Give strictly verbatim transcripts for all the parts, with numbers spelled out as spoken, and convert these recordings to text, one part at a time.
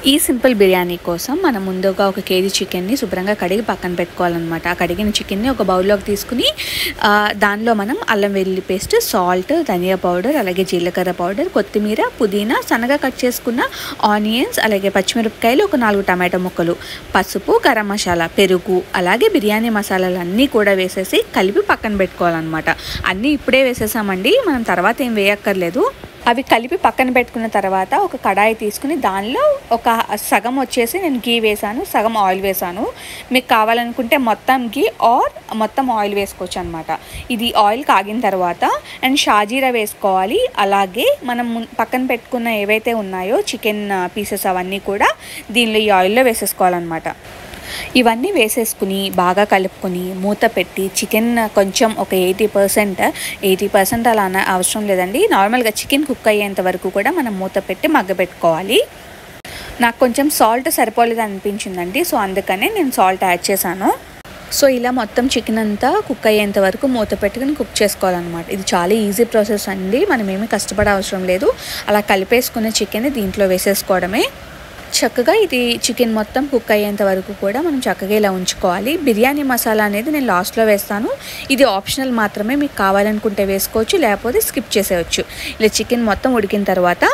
ఈ సింపుల్ బిర్యానీ కోసం మనం ముందుగా ఒక కేజీ చికెన్ని శుభ్రంగా కడిగి పక్కన పెట్టుకోవాలన్నమాట. ఆ కడిగిన చికెన్ని ఒక బౌల్లోకి తీసుకుని దానిలో మనం అల్లం వెల్లుల్లి పేస్ట్, సాల్ట్, ధనియా పౌడర్, అలాగే జీలకర్ర పౌడర్, కొత్తిమీర, పుదీనా, సన్నగా కట్ చేసుకున్న ఆనియన్స్, అలాగే పచ్చిమిరపకాయలు, ఒక నాలుగు టమాటో ముక్కలు, పసుపు, గరం మసాలా, పెరుగు, అలాగే బిర్యానీ మసాలాలు అన్నీ కూడా వేసేసి కలిపి పక్కన పెట్టుకోవాలన్నమాట. అన్నీ ఇప్పుడే వేసేసామండి, మనం తర్వాత ఏం వేయక్కర్లేదు. అవి కలిపి పక్కన పెట్టుకున్న తర్వాత ఒక కడాయి తీసుకుని దానిలో ఒక సగం వచ్చేసి నేను గీ వేసాను, సగం ఆయిల్ వేసాను. మీకు కావాలనుకుంటే మొత్తం గీ ఆర్ మొత్తం ఆయిల్ వేసుకోవచ్చు అనమాట. ఇది ఆయిల్ కాగిన తర్వాత అండ్ షాజీరా వేసుకోవాలి. అలాగే మనం పక్కన పెట్టుకున్న ఏవైతే ఉన్నాయో చికెన్ పీసెస్ అవన్నీ కూడా దీనిలో ఈ ఆయిల్లో వేసేసుకోవాలన్నమాట. ఇవన్నీ వేసేసుకుని బాగా కలుపుకొని మూత పెట్టి చికెన్ కొంచెం ఒక ఎయిటీ పర్సెంట్ ఎయిటీ పర్సెంట్ అలా అవసరం లేదండి, నార్మల్గా చికెన్ కుక్ అయ్యేంత వరకు కూడా మనం మూత పెట్టి మగ్గబెట్టుకోవాలి. నాకు కొంచెం సాల్ట్ సరిపోలేదు అనిపించిందండి, సో అందుకనే నేను సాల్ట్ యాడ్ చేశాను. సో ఇలా మొత్తం చికెన్ అంతా కుక్ అయ్యేంత వరకు మూత పెట్టుకుని కుక్ చేసుకోవాలన్నమాట. ఇది చాలా ఈజీ ప్రాసెస్ అండి, మనం ఏమీ కష్టపడే అవసరం లేదు. అలా కలిపేసుకున్న చికెన్ దీంట్లో వేసేసుకోవడమే. చక్కగా ఇది చికెన్ మొత్తం కుక్ అయ్యేంత వరకు కూడా మనం చక్కగా ఇలా ఉంచుకోవాలి. బిర్యానీ మసాలా అనేది నేను లాస్ట్లో వేస్తాను, ఇది ఆప్షనల్ మాత్రమే, మీకు కావాలనుకుంటే వేసుకోవచ్చు, లేకపోతే స్కిప్ చేసేయచ్చు. ఇలా చికెన్ మొత్తం ఉడికిన తర్వాత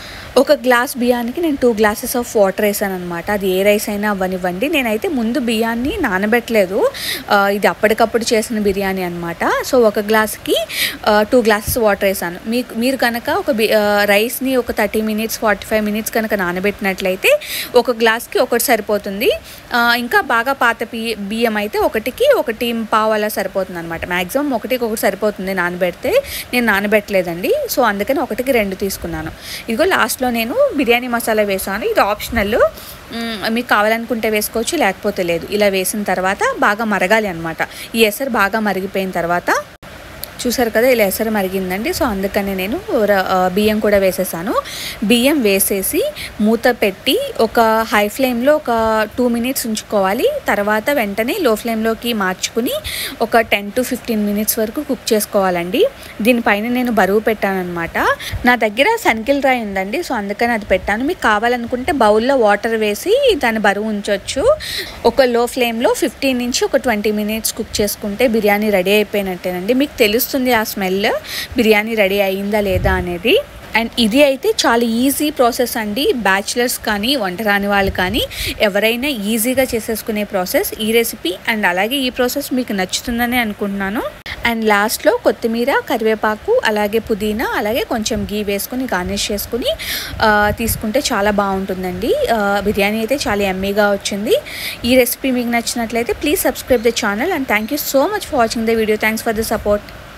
ఒక గ్లాస్ బియ్యానికి నేను టూ గ్లాసెస్ ఆఫ్ వాటర్ వేసాను అనమాట. అది ఏ రైస్ అయినా అవ్వనివ్వండి. నేనైతే ముందు బియ్యాన్ని నానబెట్టలేదు, ఇది అప్పటికప్పుడు చేసిన బిర్యానీ అనమాట. సో ఒక గ్లాస్కి టూ గ్లాసెస్ వాటర్ వేసాను. మీకు మీరు కనుక ఒక రైస్ని ఒక thirty minutes forty five minutes కనుక నానబెట్టినట్లయితే ఒక గ్లాస్కి ఒకటి సరిపోతుంది. ఇంకా బాగా పాత బియ్యం అయితే ఒకటికి ఒకటి పావు అలా సరిపోతుంది అనమాట. మ్యాక్సిమం ఒకటికి ఒకటి సరిపోతుంది నానబెడితే, నేను నానబెట్టలేదండి, సో అందుకని ఒకటికి రెండు తీసుకున్నాను. ఇదిగో లాస్ట్ లో నేను బిర్యానీ మసాలా వేసాను, ఇది ఆప్షనల్, మీకు కావాలనుకుంటే వేసుకోవచ్చు, లేకపోతే లేదు. ఇలా వేసిన తర్వాత బాగా మరగాలి అనమాట. ఈ ఎసరు బాగా మరిగిపోయిన తర్వాత చూసారు కదా ఇలా ఎసరు మరిగిందండి, సో అందుకని నేను బియ్యం కూడా వేసేసాను. బియ్యం వేసేసి మూత పెట్టి ఒక హై ఫ్లేమ్లో ఒక టూ మినిట్స్ ఉంచుకోవాలి. తర్వాత వెంటనే లో ఫ్లేమ్లోకి మార్చుకుని ఒక టెన్ టు ఫిఫ్టీన్ మినిట్స్ వరకు కుక్ చేసుకోవాలండి. దీనిపైన నేను బరువు పెట్టాను అనమాట. నా దగ్గర సన్కిల్ రాయి ఉందండి, సో అందుకని అది పెట్టాను. మీకు కావాలనుకుంటే బౌల్లో వాటర్ వేసి దాని బరువు ఉంచవచ్చు. ఒక లో ఫ్లేమ్లో ఫిఫ్టీన్ నుంచి ఒక ట్వంటీ మినిట్స్ కుక్ చేసుకుంటే బిర్యానీ రెడీ అయిపోయినట్టేనండి. మీకు తెలుస్తుంది ఆ స్మెల్ బిర్యానీ రెడీ అయిందా లేదా అనేది. అండ్ ఇది అయితే చాలా ఈజీ ప్రాసెస్ అండి, బ్యాచిలర్స్ కానీ వంట రాని వాళ్ళు కానీ ఎవరైనా ఈజీగా చేసేసుకునే ప్రాసెస్ ఈ రెసిపీ. అండ్ అలాగే ఈ ప్రాసెస్ మీకు నచ్చుతుందని అనుకుంటున్నాను. అండ్ లాస్ట్లో కొత్తిమీర, కరివేపాకు, అలాగే పుదీనా, అలాగే కొంచెం గీ వేసుకుని గార్నిష్ చేసుకుని తీసుకుంటే చాలా బాగుంటుందండి. బిర్యానీ అయితే చాలా యమ్మీగా వచ్చింది. ఈ రెసిపీ మీకు నచ్చినట్లయితే please subscribe the channel and thank you so much for watching the video. Thanks for the support.